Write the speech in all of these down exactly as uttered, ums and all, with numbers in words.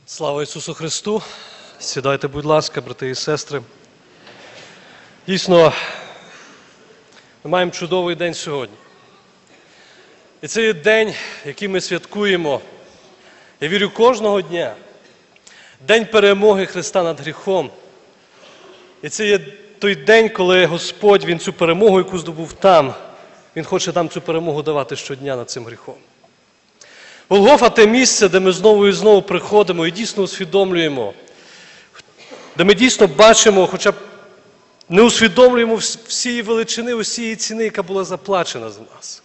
Слава Ісусу Христу! Сідайте, будь ласка, брати і сестри. Дійсно, ми маємо чудовий день сьогодні. І це є день, який ми святкуємо, я вірю, кожного дня. День перемоги Христа над гріхом. І це є той день, коли Господь, Він цю перемогу, яку здобув там, Він хоче нам цю перемогу давати щодня над цим гріхом. Голгофа – те місце, де ми знову і знову приходимо і дійсно усвідомлюємо, де ми дійсно бачимо, хоча б не усвідомлюємо всієї величини, усієї ціни, яка була заплачена за нас.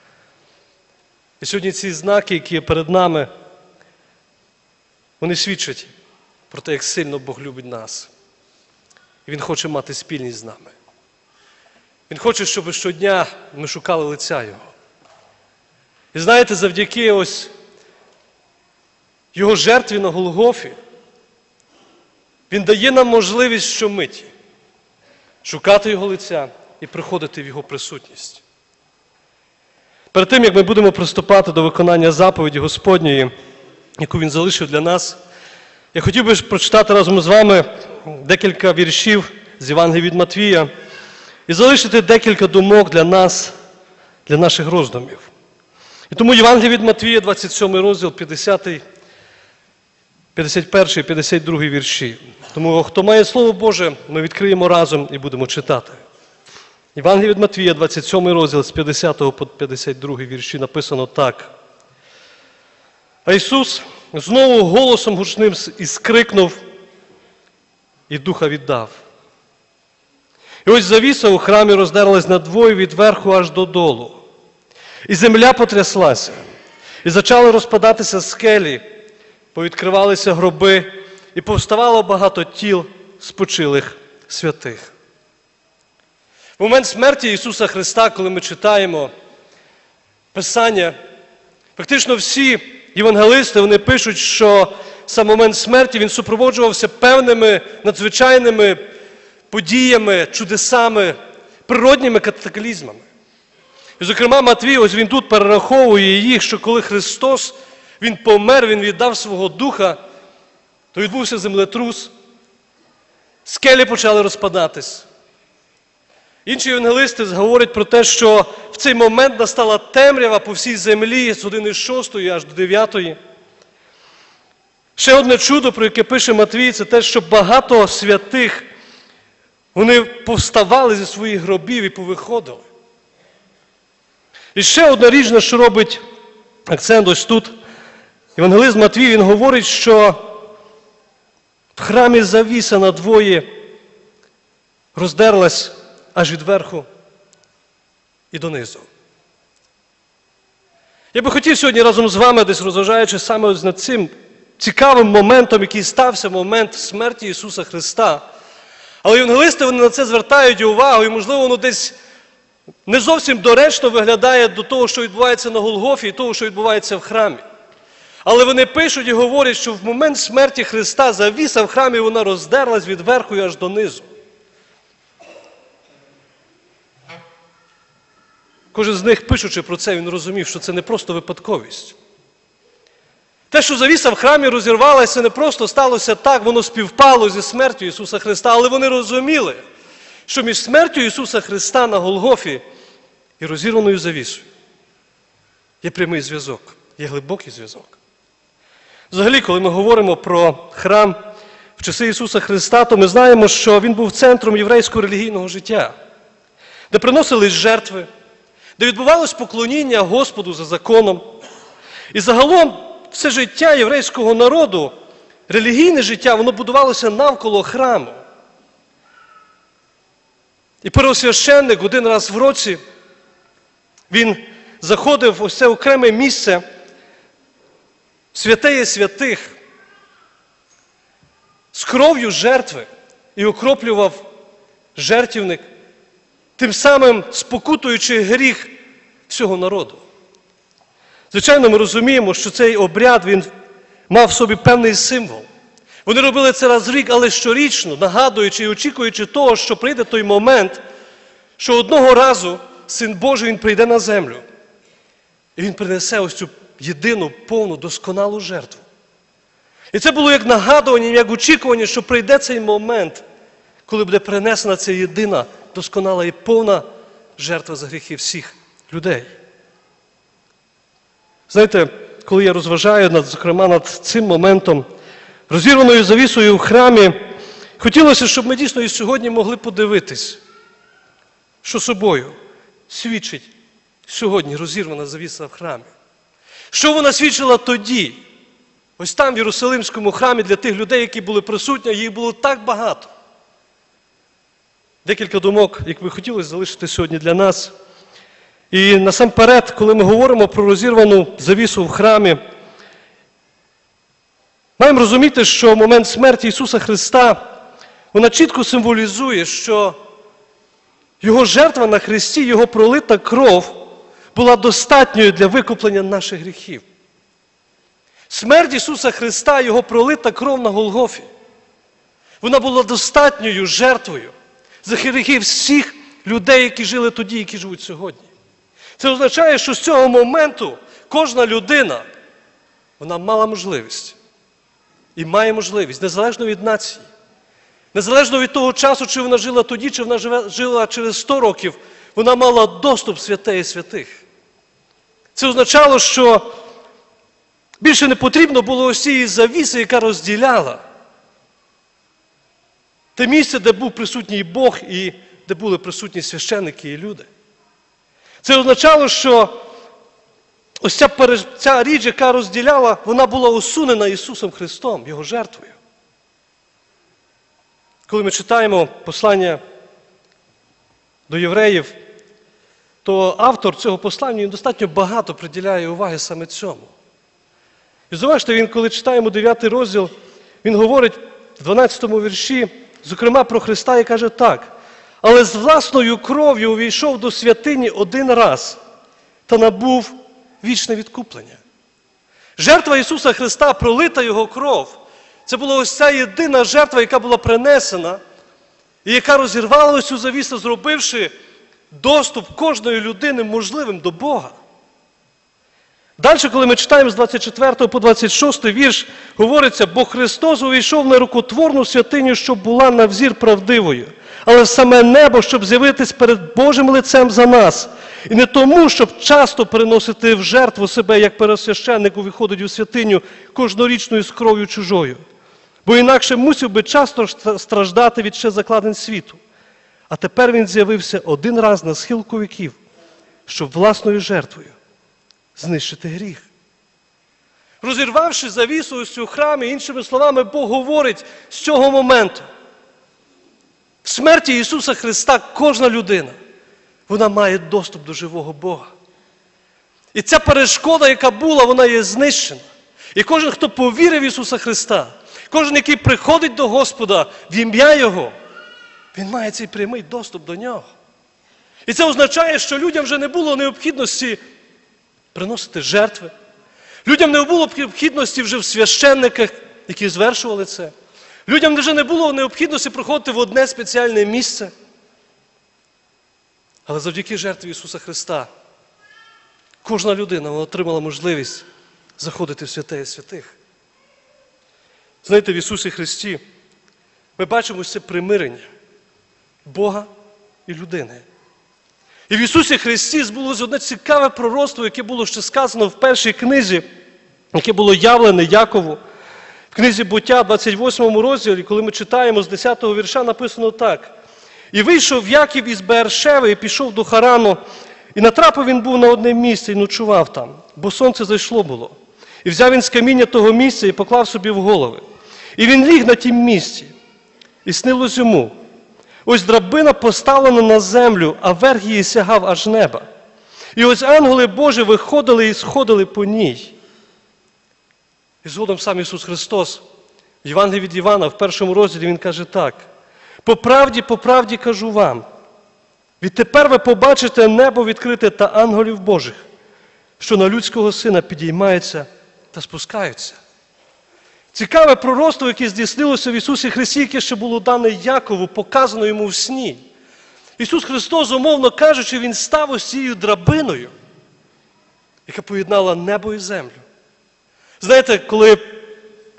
І сьогодні ці знаки, які є перед нами, вони свідчать про те, як сильно Бог любить нас. І Він хоче мати спільність з нами. Він хоче, щоб щодня ми шукали лиця Його. І знаєте, завдяки ось Його жертві на Голгофі, Він дає нам можливість щомиті шукати Його лиця і приходити в Його присутність. Перед тим, як ми будемо приступати до виконання заповіді Господньої, яку Він залишив для нас, я хотів би прочитати разом з вами декілька віршів з Євангелія від Матвія і залишити декілька думок для нас, для наших роздумів. І тому Євангелія від Матвія, двадцять сьомий розділ, п'ятдесятий, п'ятдесят перший, п'ятдесят другий вірші. Тому, хто має Слово Боже, ми відкриємо разом і будемо читати. Євангелія від Матвія, двадцять сьомий розділ, з п'ятдесятого по п'ятдесят другий вірші написано так. А Ісус знову голосом гучним іскрикнув, і духа віддав. І ось завіса у храмі роздерлась надвоє від верху аж додолу. І земля потряслася, і почали розпадатися скелі, повідкривалися гроби, і повставало багато тіл спочилих святих. В момент смерті Ісуса Христа, коли ми читаємо Писання, фактично всі євангелисти, вони пишуть, що сам момент смерті він супроводжувався певними надзвичайними подіями, чудесами, природніми катаклізмами. І, зокрема, Матвій, ось він тут перераховує їх, що коли Христос, Він помер, Він віддав свого духа, то відбувся землетрус, скелі почали розпадатись. Інші євангелисти говорять про те, що в цей момент настала темрява по всій землі з години шостої аж до дев'ятої. Ще одне чудо, про яке пише Матвій, це те, що багато святих, вони повставали зі своїх гробів і повиходили. І ще одна річ, на що робить акцент ось тут. Євангелист Матвій, він говорить, що в храмі завіса надвоє роздерлась аж від верху і донизу. Я би хотів сьогодні разом з вами, десь розважаючи саме ось над цим цікавим моментом, який стався в момент смерті Ісуса Христа. Але євангелисти, вони на це звертають увагу, і, можливо, воно десь не зовсім доречно виглядає до того, що відбувається на Голгофі, і того, що відбувається в храмі. Але вони пишуть і говорять, що в момент смерті Христа завіса в храмі, вона роздерлась від верху і аж донизу. Кожен з них, пишучи про це, він розумів, що це не просто випадковість. Те, що завіса в храмі розірвалася, не просто сталося так, воно співпало зі смертю Ісуса Христа, але вони розуміли, що між смертю Ісуса Христа на Голгофі і розірваною завісою є прямий зв'язок, є глибокий зв'язок. Взагалі, коли ми говоримо про храм в часи Ісуса Христа, то ми знаємо, що Він був центром єврейського релігійного життя, де приносились жертви, де відбувалось поклоніння Господу за законом. І загалом все життя єврейського народу, релігійне життя, воно будувалося навколо храму. І первосвященник один раз в році, він заходив в ось це окреме місце, святеє святих, з кров'ю жертви і окроплював жертівник, тим самим спокутуючи гріх всього народу. Звичайно, ми розуміємо, що цей обряд, він мав в собі певний символ. Вони робили це раз в рік, але щорічно, нагадуючи і очікуючи того, що прийде той момент, що одного разу Син Божий, Він прийде на землю. І Він принесе ось цю єдину, повну, досконалу жертву. І це було як нагадування, як очікування, що прийде цей момент, коли буде принесена ця єдина, досконала і повна жертва за гріхи всіх людей. Знаєте, коли я розважаю, над, зокрема, над цим моментом, розірваною завісою в храмі, хотілося, щоб ми дійсно і сьогодні могли подивитись, що собою свідчить сьогодні розірвана завіса в храмі. Що вона свідчила тоді, ось там, в Єрусалимському храмі, для тих людей, які були присутні, їх було так багато. Декілька думок, як би хотілося залишити сьогодні для нас. І насамперед, коли ми говоримо про розірвану завісу в храмі, маємо розуміти, що момент смерті Ісуса Христа, вона чітко символізує, що Його жертва на хресті, Його пролита кров була достатньою для викуплення наших гріхів. Смерть Ісуса Христа, Його пролита кров на Голгофі, вона була достатньою жертвою за гріхи всіх людей, які жили тоді, які живуть сьогодні. Це означає, що з цього моменту кожна людина, вона мала можливість і має можливість, незалежно від нації, незалежно від того часу, чи вона жила тоді, чи вона жила через сто років, вона мала доступ святеї святих. Це означало, що більше не потрібно було ось цієї завіси, яка розділяла те місце, де був присутній Бог і де були присутні священники і люди. Це означало, що ось ця, ця річ, яка розділяла, вона була усунена Ісусом Христом, Його жертвою. Коли ми читаємо послання до євреїв, то автор цього послання він достатньо багато приділяє уваги саме цьому. І зауважте, він, коли читаємо дев'ятий розділ, він говорить в дванадцятому вірші, зокрема про Христа, і каже так: «Але з власною кров'ю увійшов до святині один раз та набув вічне відкуплення». Жертва Ісуса Христа, пролита Його кров, це була ось ця єдина жертва, яка була принесена, і яка розірвала ось цю завісу, зробивши доступ кожної людини можливим до Бога. Далі, коли ми читаємо з двадцять четвертого по двадцять шостий вірш, говориться: «Бо Христос увійшов на рукотворну святиню, щоб була на взір правдивою, але в саме небо, щоб з'явитись перед Божим лицем за нас. І не тому, щоб часто приносити в жертву себе, як первосвященник увіходить у святиню кожнорічною з кров'ю чужою. Бо інакше мусив би часто страждати від ще закладень світу. А тепер він з'явився один раз на схилку віків, щоб власною жертвою знищити гріх». Розірвавши завісу ось у храмі, іншими словами, Бог говорить з цього моменту: в смерті Ісуса Христа кожна людина, вона має доступ до живого Бога. І ця перешкода, яка була, вона є знищена. І кожен, хто повірив в Ісуса Христа, кожен, який приходить до Господа в ім'я Його, він має цей прямий доступ до Нього. І це означає, що людям вже не було необхідності приносити жертви. Людям не було необхідності вже в священниках, які звершували це. Людям вже не було необхідності проходити в одне спеціальне місце. Але завдяки жертві Ісуса Христа кожна людина отримала можливість заходити в святеє святих. Знаєте, в Ісусі Христі ми бачимо це примирення Бога і людини. І в Ісусі Христі збулося одне цікаве пророцтво, яке було ще сказано в першій книзі, яке було явлене Якову. В книзі Буття, двадцять восьмому розділі, коли ми читаємо з десятого вірша, написано так: «І вийшов Яків із Беершеви і пішов до Харану, і натрапив він був на одне місце і ночував там, бо сонце зайшло було. І взяв він з каміння того місця і поклав собі в голови. І він ліг на тім місці, і снилось йому: ось драбина поставлена на землю, а верх її сягав аж неба. І ось ангели Божі виходили і сходили по ній». І згодом сам Ісус Христос в Євангелії від Івана, в першому розділі, Він каже так: «По правді, по правді кажу вам, відтепер ви побачите небо відкрите та ангелів Божих, що на людського сина підіймаються та спускаються». Цікаве пророцтво, яке здійснилося в Ісусі Христі, яке ще було дане Якову, показано йому в сні. Ісус Христос, умовно кажучи, Він став ось цією драбиною, яка поєднала небо і землю. Знаєте, коли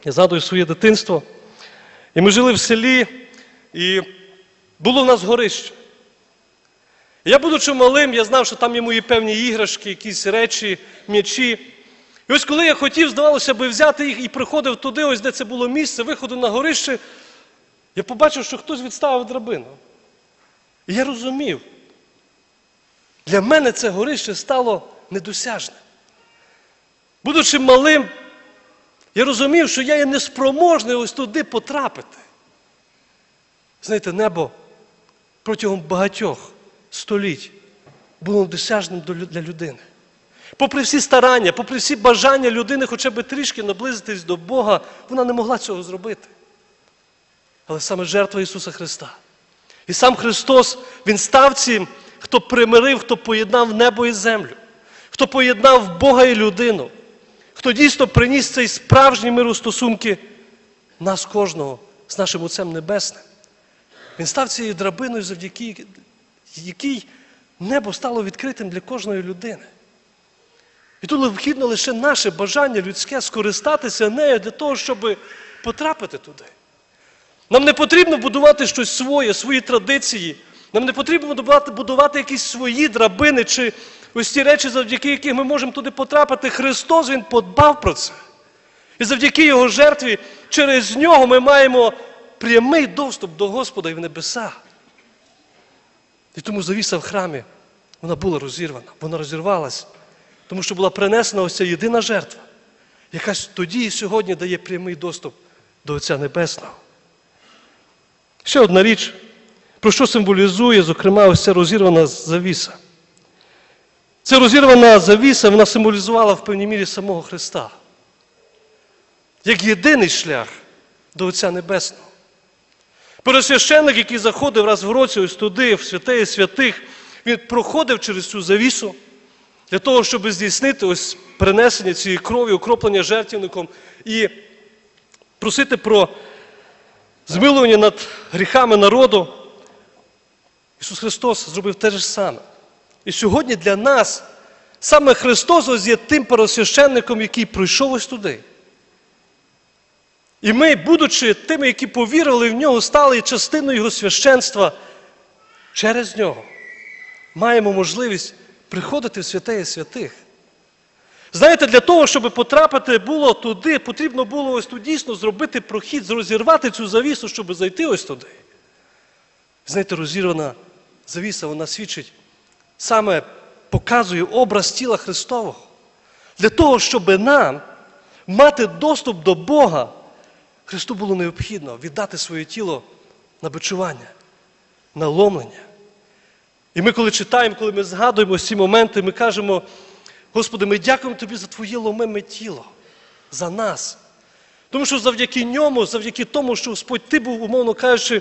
Я згадую своє дитинство. І ми жили в селі, і було в нас горище. І я, будучи малим, я знав, що там є мої певні іграшки, якісь речі, м'ячі. І ось коли я хотів, здавалося би, взяти їх і приходив туди, ось де це було місце, виходу на горище, я побачив, що хтось відставив драбину. І я розумів, для мене це горище стало недосяжне. Будучи малим, я розумів, що я є неспроможний ось туди потрапити. Знаєте, небо протягом багатьох століть було недосяжним для людини. Попри всі старання, попри всі бажання людини хоча б трішки наблизитись до Бога, вона не могла цього зробити. Але саме жертва Ісуса Христа. І сам Христос, Він став цим, хто примирив, хто поєднав небо і землю, хто поєднав Бога і людину, хто дійсно приніс цей справжній мир у стосунки нас кожного з нашим Отцем Небесним. Він став цією драбиною, завдяки якій небо стало відкритим для кожної людини. І тут необхідно лише наше бажання людське скористатися нею для того, щоб потрапити туди. Нам не потрібно будувати щось своє, свої традиції. Нам не потрібно будувати, будувати якісь свої драбини чи ось ті речі, завдяки яких ми можемо туди потрапити. Христос, Він подбав про це. І завдяки Його жертві, через Нього ми маємо прямий доступ до Господа і в небеса. І тому завіса в храмі, вона була розірвана, вона розірвалась, тому що була принесена ось ця єдина жертва, яка тоді і сьогодні дає прямий доступ до Отця Небесного. Ще одна річ, про що символізує, зокрема, ось ця розірвана завіса. Ця розірвана завіса, вона символізувала в певній мірі самого Христа. Як єдиний шлях до Отця Небесного. Первосвященник, який заходив раз в році ось туди, в святеє святих, він проходив через цю завісу для того, щоб здійснити ось перенесення цієї крові, окроплення жертвенником і просити про змилування над гріхами народу. Ісус Христос зробив те ж саме. І сьогодні для нас саме Христос ось є тим первосвященником, який прийшов ось туди. І ми, будучи тими, які повірили в Нього, стали частиною Його священства, через Нього маємо можливість приходити в святеє святих. Знаєте, для того, щоб потрапити було туди, потрібно було ось тут дійсно зробити прохід, розірвати цю завісу, щоб зайти ось туди. Знаєте, розірвана завіса, вона свідчить, саме показує образ тіла Христового. Для того, щоб нам мати доступ до Бога, Христу було необхідно віддати своє тіло на бичування, на ломлення. І ми, коли читаємо, коли ми згадуємо ці моменти, ми кажемо: Господи, ми дякуємо Тобі за Твоє ломиме тіло, за нас. Тому що завдяки ньому, завдяки тому, що Господь, Ти був, умовно кажучи,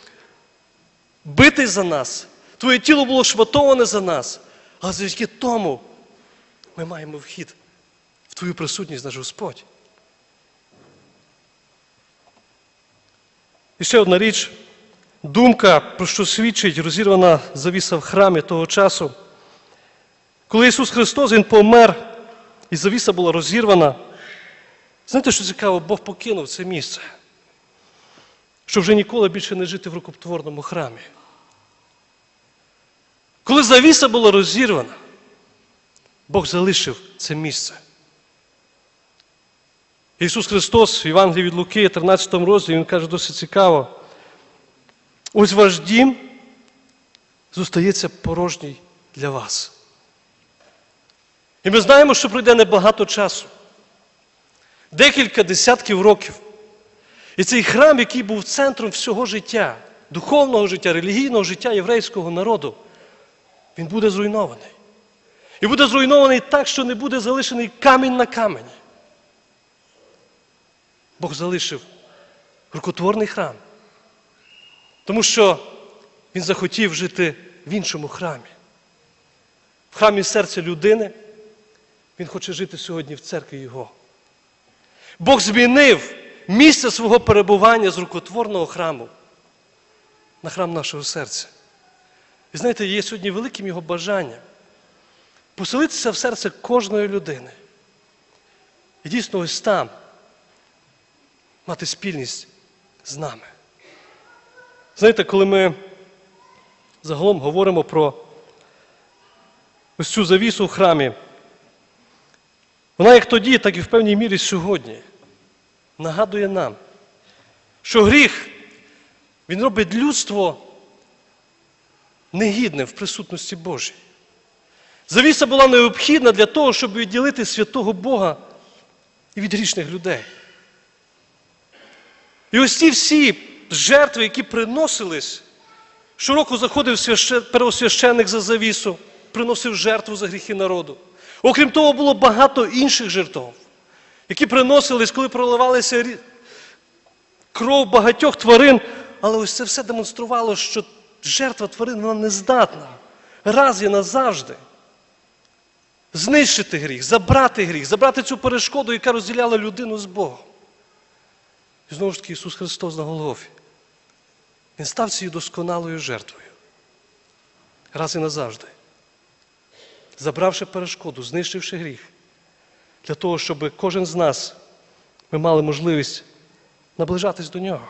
битий за нас, Твоє тіло було шматоване за нас, але завдяки тому ми маємо вхід в Твою присутність, наш Господь. І ще одна річ, думка, про що свідчить розірвана завіса в храмі того часу. Коли Ісус Христос, Він помер, і завіса була розірвана, знаєте, що цікаво? Бог покинув це місце, щоб вже ніколи більше не жити в рукотворному храмі. Коли завіса була розірвана, Бог залишив це місце. Ісус Христос в Євангелії від Луки, тринадцятому розділі, Він каже досить цікаво: ось ваш дім зостається порожній для вас. І ми знаємо, що пройде небагато часу. Декілька десятків років. І цей храм, який був центром всього життя, духовного життя, релігійного життя єврейського народу, він буде зруйнований. І буде зруйнований так, що не буде залишений камінь на камені. Бог залишив рукотворний храм, тому що Він захотів жити в іншому храмі. В храмі серця людини. Він хоче жити сьогодні в церкві Його. Бог змінив місце свого перебування з рукотворного храму на храм нашого серця. І знаєте, є сьогодні великим Його бажанням поселитися в серце кожної людини. І дійсно ось там, мати спільність з нами. Знаєте, коли ми загалом говоримо про ось цю завісу в храмі, вона як тоді, так і в певній мірі сьогодні нагадує нам, що гріх, він робить людство негідним в присутності Божій. Завіса була необхідна для того, щоб відділити святого Бога і від грішних людей. І ось ці всі жертви, які приносились, щороку заходив священ... первосвященник за завісу, приносив жертву за гріхи народу. Окрім того, було багато інших жертв, які приносились, коли проливалася кров багатьох тварин. Але ось це все демонструвало, що жертва тварин, вона не здатна раз і назавжди знищити гріх, забрати гріх, забрати цю перешкоду, яка розділяла людину з Богом. І знову ж таки Ісус Христос на Голгофі. Він став цією досконалою жертвою. Раз і назавжди. Забравши перешкоду, знищивши гріх. Для того, щоб кожен з нас, ми мали можливість наближатись до Нього.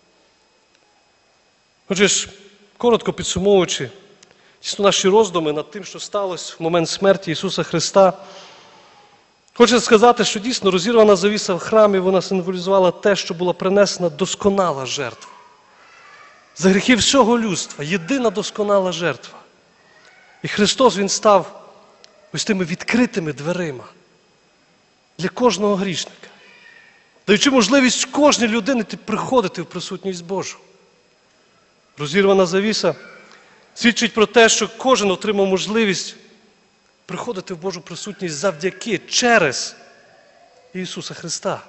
Отже ж, коротко підсумовуючи, дійсно наші роздуми над тим, що сталося в момент смерті Ісуса Христа, хочу сказати, що дійсно розірвана завіса в храмі, вона символізувала те, що була принесена досконала жертва. За гріхи всього людства, єдина досконала жертва. І Христос, Він став ось тими відкритими дверима для кожного грішника, даючи можливість кожній людині приходити в присутність Божу. Розірвана завіса свідчить про те, що кожен отримав можливість приходити в Божу присутність завдяки, через Ісуса Христа.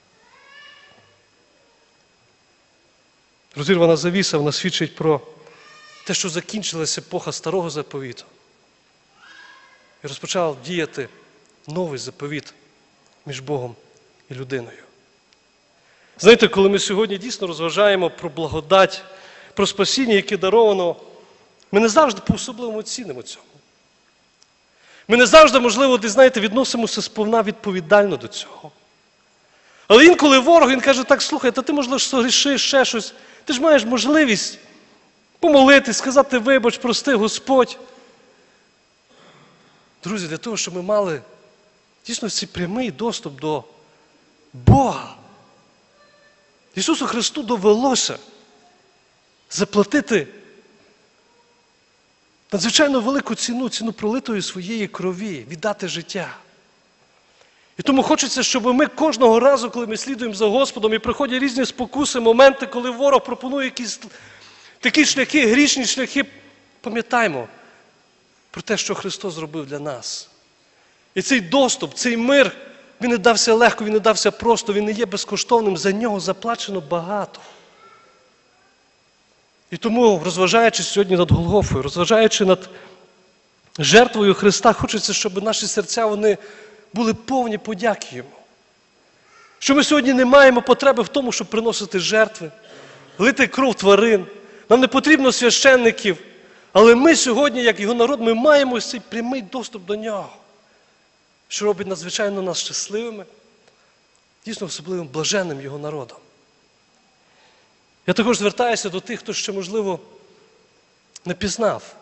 Розірвана завіса, вона свідчить про те, що закінчилася епоха Старого Заповіту. І розпочав діяти новий заповіт між Богом і людиною. Знаєте, коли ми сьогодні дійсно розважаємо про благодать, про спасіння, яке даровано, ми не завжди по-особливому цінимо цьому. Ми не завжди, можливо, десь, знаєте, відносимося сповна відповідально до цього. Але інколи ворог, він каже, так, слухай, та ти, можливо, согрішиш, ще щось. Ти ж маєш можливість помолитись, сказати, вибач, прости, Господь. Друзі, для того, щоб ми мали дійсно цей прямий доступ до Бога, Ісусу Христу довелося заплатити надзвичайно велику ціну, ціну пролитої своєї крові, віддати життя. І тому хочеться, щоб ми кожного разу, коли ми слідуємо за Господом і приходять різні спокуси, моменти, коли ворог пропонує якісь такі шляхи, грішні шляхи, пам'ятаймо про те, що Христос зробив для нас. І цей доступ, цей мир, він не дався легко, він не дався просто, він не є безкоштовним, за нього заплачено багато. І тому, розважаючи сьогодні над Голгофою, розважаючи над жертвою Христа, хочеться, щоб наші серця, вони були повні подяки Йому. Що ми сьогодні не маємо потреби в тому, щоб приносити жертви, лити кров тварин. Нам не потрібно священників. Але ми сьогодні, як Його народ, ми маємо ось цей прямий доступ до Нього, що робить надзвичайно нас щасливими, дійсно особливим блаженним Його народом. Я також звертаюся до тих, хто ще, можливо, не пізнав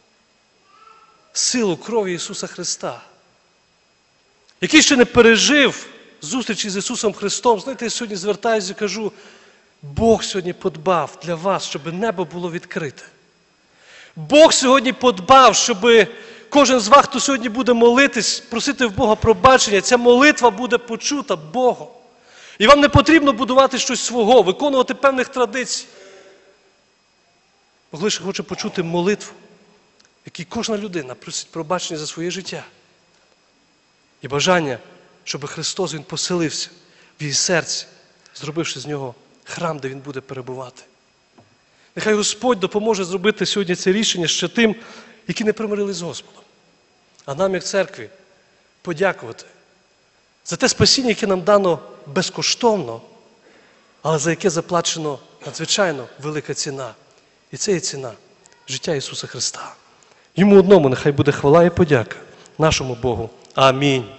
силу крові Ісуса Христа, який ще не пережив зустрічі з Ісусом Христом. Знаєте, я сьогодні звертаюся і кажу, Бог сьогодні подбав для вас, щоб небо було відкрите. Бог сьогодні подбав, щоб кожен з вас, хто сьогодні буде молитись, просити в Бога пробачення, ця молитва буде почута Богом. І вам не потрібно будувати щось свого, виконувати певних традицій. Бог лише хоче почути молитву, в якій кожна людина просить пробачення за своє життя. І бажання, щоб Христос, Він поселився в її серці, зробивши з нього храм, де Він буде перебувати. Нехай Господь допоможе зробити сьогодні це рішення ще тим, які не примирились з Господом. А нам, як церкві, подякувати за те спасіння, яке нам дано безкоштовно, але за яке заплачено надзвичайно велика ціна. І це є ціна життя Ісуса Христа. Йому одному нехай буде хвала і подяка нашому Богу. Амінь.